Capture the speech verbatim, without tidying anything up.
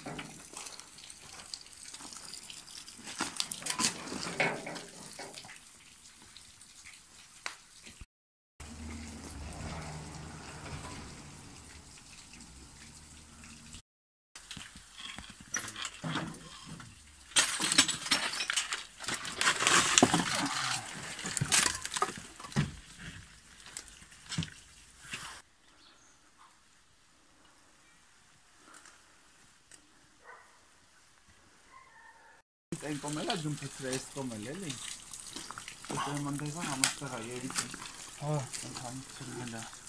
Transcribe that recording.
Այն կոմել է դու փրես կոմել էլի։ Դու մանդեզան համստեղա երիք։ Հա, ընդհանուր ցույց է։